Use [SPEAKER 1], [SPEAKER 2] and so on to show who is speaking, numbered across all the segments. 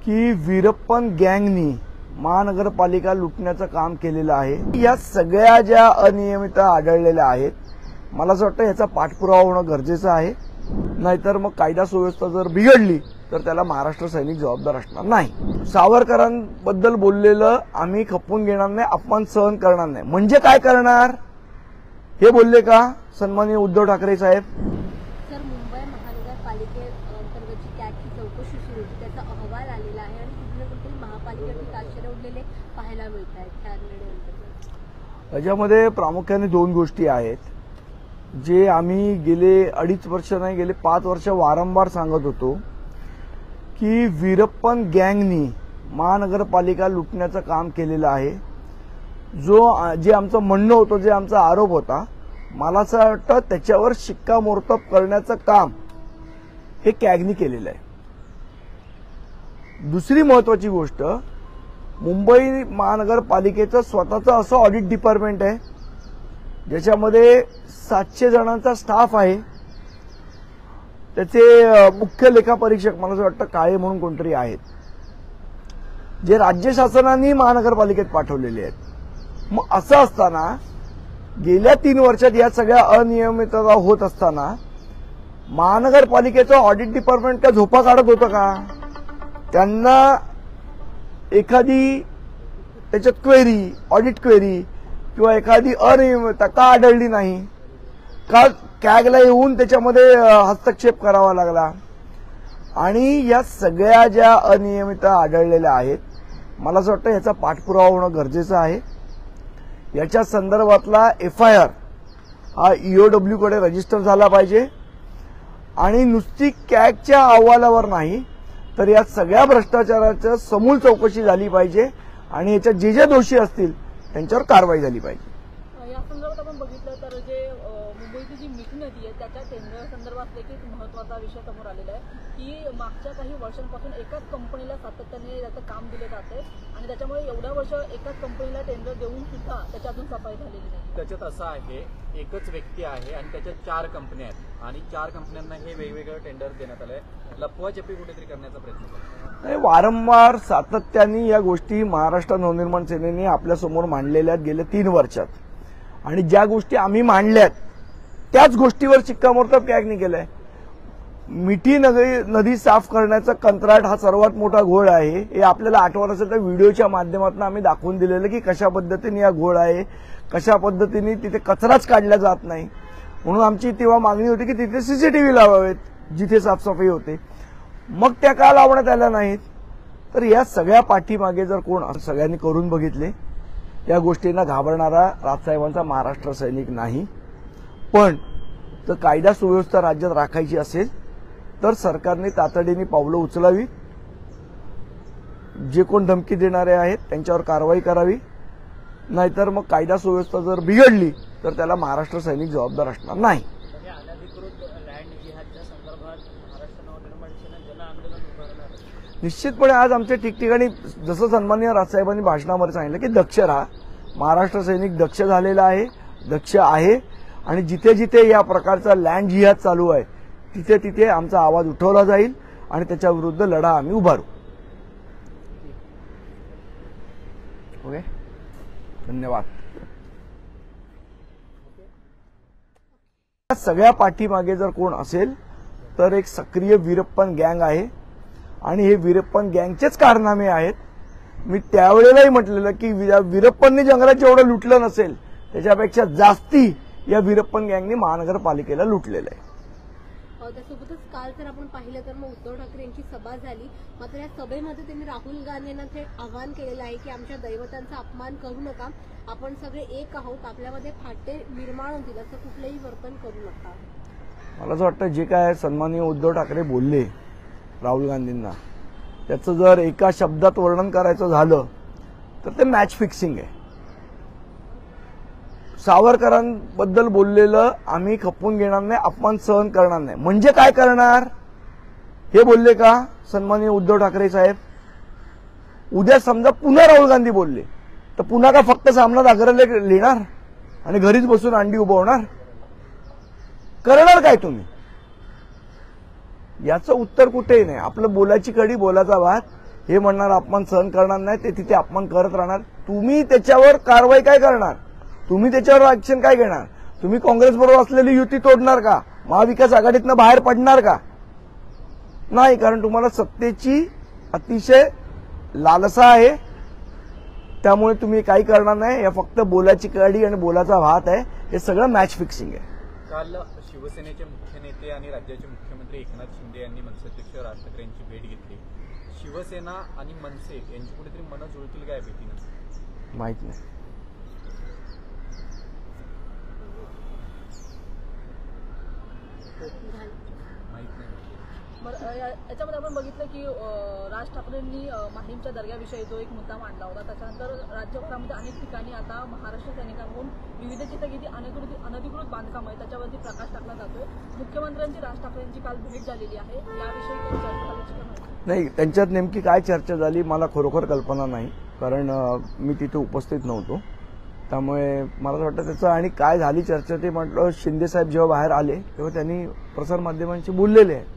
[SPEAKER 1] की वीरप्पन गँगनी महानगरपालिका लुटण्याचं काम केलेलं आहे। या सगळ्या ज्या अनियमितता आढळलेल्या आहेत, मला असं वाटतं याचा पाठपुरावा होणं गरजेचं आहे। नाहीतर मग कायदा सुव्यवस्था जर बिघडली तर त्याला महाराष्ट्र सैनिक जबाबदार असणार नाही। सावरकरांबद्दल बोललेलं आम्ही खपवून घेणार नाही, अपमान सहन करणार नाही म्हणजे काय करणार हे बोलले का सन्माननीय उद्धव ठाकरे साहेब?
[SPEAKER 2] सर, मुंबई महानगरपालिकेअंतर्गतची कॅगची चौकशी सुरू होती, त्याचा अहवाल आलेला आहे आणि कुठे कुठे महापालिकेतील ताशेरे उडलेले पाहायला मिळत आहेत त्या निर्णयाअंतर्गत।
[SPEAKER 1] याच्यामध्ये प्रामुख्याने दोन गोष्टी आहेत जे आम्ही गेले 2.5 वर्ष नाही गेले 5 वर्ष वारंवार सांगत होतो की वीरप्पन गँगनी महानगरपालिका लुटण्याचं काम केलेलं आहे। जे आमचं म्हणणं होतं, जे आमचा आरोप होता, मला असं वाटतं त्याच्यावर शिक्कामोर्तब करण्याचं काम हे कॅगनी केलेलं आहे। दुसरी महत्वाची गोष्ट, मुंबई महानगरपालिकेचं स्वतःचं असं ऑडिट डिपार्टमेंट आहे ज्याच्यामध्ये 700 जणांचा स्टाफ आहे। त्याचे मुख्य लेखापरीक्षक मला असं वाटतं काळे म्हणून कोणतरी आहेत, जे राज्य शासनाने महानगरपालिकेत पाठवलेले आहेत। मग असं असताना गेल्या 3 वर्षात या सगळ्या अनियमितता होत असताना महानगरपालिकेचं ऑडिट डिपार्टमेंट का झोपा काढत होतं का? त्यांना एखादी त्याच्यात क्वेरी, ऑडिट क्वेरी किंवा एखादी अनियमितता का आढळली नाही का? कॅगला येऊन त्याच्यामध्ये हस्तक्षेप करावा लागला? आणि या सगळ्या ज्या अनियमितता आढळलेल्या आहेत, मला असं वाटतं याचा पाठपुरावा होणं गरजेचं आहे। याच्या संदर्भातला FIR हा EOW कडे रजिस्टर झाला पाहिजे आणि नुसती कॅगच्या अहवालावर नाही तर या सगळ्या भ्रष्टाचाराचं समूल चौकशी झाली पाहिजे आणि याच्यात जे दोषी असतील त्यांच्यावर कारवाई झाली पाहिजे।
[SPEAKER 3] या संदर्भात आपण बघितलं तर जे मुंबईची जी मिठी नदी आहे त्याच्या टेंडर संदर्भात देखील महत्त्वाचा विषय समोर आलेला आहे की मागच्या काही वर्षांपासून एकाच कंपनीला सातत्याने याचं काम दिले जाते आणि त्याच्यामुळे एवढ्या वर्ष एकाच कंपनीला टेंडर देऊन सुद्धा त्याच्यातून सफाई झालेली नाही।
[SPEAKER 4] त्याच्यात असं आहे, एकच व्यक्ती आहे आणि त्याच्यात 4 कंपन्या आहेत आणि 4 कंपन्यांना हे वेगवेगळं टेंडर देण्यात आलंय। लपवाछपी कुठेतरी करण्याचा प्रयत्न करतो।
[SPEAKER 1] वारंवार सातत्याने या गोष्टी महाराष्ट्र नवनिर्माण सेनेने आपल्यासमोर मांडलेल्या गेल्या 3 वर्षात आणि ज्या गोष्टी आम्ही मांडल्यात त्याच गोष्टीवर शिक्कामोर्तब कॅगनी केलंय। मिठी नदी साफ करण्याचा कंत्राट हा सर्वात मोठा घोळ आहे। हे आपल्याला आठवत असेल तर व्हिडिओच्या माध्यमातून आम्ही दाखवून दिलेलं की कशा पद्धतीने हा घोळ आहे, कशा पद्धतीने तिथे कचराच काढला जात नाही। म्हणून आमची तेव्हा मागणी होती की तिथे CCTV लावावेत जिथे साफसफाई होते, मग त्या का लावण्यात आल्या नाहीत? तर या सगळ्या पाठीमागे जर कोण सगळ्यांनी करून बघितले, या गोष्टींना घाबरणारा राजसाहेबांचा महाराष्ट्र सैनिक नाही। पण जर कायदा सुव्यवस्था राज्यात राखायची असेल तर सरकारने तातडीने पावलं उचलावी, जे कोण धमकी देणारे आहेत त्यांच्यावर कारवाई करावी, नाहीतर मग कायदा सुव्यवस्था जर बिघडली तर त्याला महाराष्ट्र सैनिक जबाबदार असणार नाही। निश्चितपणे आज आमच्या ठिकठिकाणी जसं सन्माननीय राजसाहेबांनी भाषणामध्ये सांगितलं की दक्ष राहा, महाराष्ट्र सैनिक दक्ष झालेला आहे, दक्ष आहे आणि जिथे जिथे या प्रकारचा लँड जिहाद चालू आहे तिथे तिथे आमचा आवाज उठवला जाईल आणि त्याच्या विरुद्ध लढा आम्ही उभारू। ओके, धन्यवाद। सगळ्या पाठीमागे जर कोण असेल तर एक सक्रिय वीरप्पन गँग आहे आणि हे वीरप्पन गँगचेच कारनामे आहेत। मी त्यावेळेलाही म्हटलेलं की वीरप्पनने जंगलात जेवढं लुटलं नसेल त्याच्यापेक्षा जास्ती या वीरप्पन गँगने महानगरपालिकेला लुटलेलं आहे।
[SPEAKER 2] त्यासोबतच काल जर आपण पाहिलं तर मग उद्धव ठाकरे यांची सभा झाली, मात्र या सभेमध्ये त्यांनी राहुल गांधींना थेट आवाहन केलेलं आहे की आमच्या दैवतांचा अपमान करू नका, आपण सगळे एक आहोत, आपल्यामध्ये फाटे निर्माण होतील असं कुठलंही वर्तन करू नका।
[SPEAKER 1] मला असं वाटतं जे काय सन्माननीय उद्धव ठाकरे बोलले राहुल गांधींना, त्याचं जर एका शब्दात वर्णन करायचं झालं तर ते मॅच फिक्सिंग आहे। सावरकरांबद्दल बोललेलं आम्ही खपवून घेणार नाही, अपमान सहन करणार नाही म्हणजे काय करणार हे बोलले का सन्माननीय उद्धव ठाकरे साहेब? उद्या समजा पुन्हा राहुल गांधी बोलले तर पुन्हा का फक्त सामना दाखवले लिहिणार आणि घरीच बसून अंडी उभवणार? करणार काय तुम्ही? याचं उत्तर कुठेही नाही। आपलं बोलायची कडी, बोलाचा भात हे म्हणणार अपमान सहन करणार नाही, ते तिथे अपमान करत राहणार. तुम्ही त्याच्यावर कारवाई काय करणार? तुम्ही त्याच्यावर ऍक्शन काय घेणार? तुम्ही काँग्रेस बरोबर असलेली युती तोडणार का? महाविकास आघाडीतनं बाहेर पडणार का? नाही, कारण तुम्हाला सत्तेची अतिशय लालसा आहे. त्यामुळे तुम्ही काही करणार नाही. या फक्त बोलाची कडी आणि बोलाचा भात आहे. हे सगळं मॅच फिक्सिंग आहे.
[SPEAKER 4] काल शिवसेनेचे मुख्य नेते आणि राज्याचे मुख्यमंत्री एकनाथ शिंदे यांनी मनसेअध्यक्ष राज ठाकरे यांची भेट घेतली. शिवसेना आणि मनसे यांची कुठेतरी मनं जुळतील काय भेटीनं?
[SPEAKER 1] माहित नाही.
[SPEAKER 4] माहित नाही.
[SPEAKER 3] बरं, याच्यामध्ये आपण बघितलं की राज ठाकरेंनी माहीमच्या दर्ग्याविषयी जो एक मुद्दा मांडला होता. त्याच्यानंतर राज्यभरामध्ये अनेक ठिकाणी आता महाराष्ट्र सैनिकांकडून विविध जिथं किती अनधिकृत बांधकाम आहे त्याच्यावरती प्रकाश टाकला जातोय. मुख्यमंत्र्यांची राज ठाकरेंची काल भेट झालेली आहे. याविषयी काही चर्चा झाल्याची का माहिती?
[SPEAKER 1] नाही, त्यांच्यात नेमकी काय चर्चा झाली मला खरोखर कल्पना नाही, कारण मी तिथे उपस्थित नव्हतो. त्यामुळे मला असं वाटतं त्याचं आणि काय झाली चर्चा ते म्हटलं शिंदे साहेब जेव्हा बाहेर आले तेव्हा त्यांनी प्रसारमाध्यमांशी बोललेले आहे.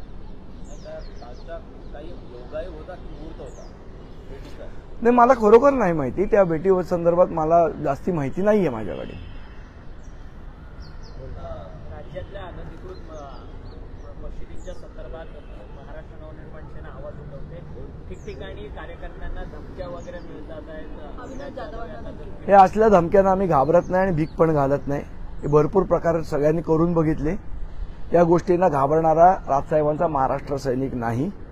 [SPEAKER 1] नाही, मला खरोखर नाही माहिती. त्या भेटी संदर्भात मला जास्ती माहिती नाहीये माझ्याकडे.
[SPEAKER 5] राज्यातल्या अनधिकृत मशिदींच्या संदर्भात महाराष्ट्र नवनिर्माण सेना आवाज उठवते. ठिकठिकाणी कार्यकर्त्यांना धमक्या वगैरे मिळतात आहेत.
[SPEAKER 3] अविनाश जाधवांना
[SPEAKER 1] हे असल्या धमक्यांना आम्ही घाबरत नाही आणि भीक पण घालत नाही. हे भरपूर प्रकार सगळ्यांनी करून बघितले. या गोष्टींना घाबरणारा राजसाहेबांचा महाराष्ट्र सैनिक नाही.